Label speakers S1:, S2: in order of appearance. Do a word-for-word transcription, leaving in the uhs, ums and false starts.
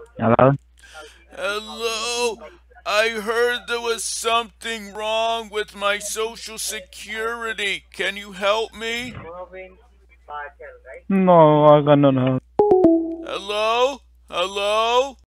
S1: Hello?
S2: Hello? I heard there was something wrong with my social security. Can you help me?
S1: No, I cannot help.
S2: Hello? Hello?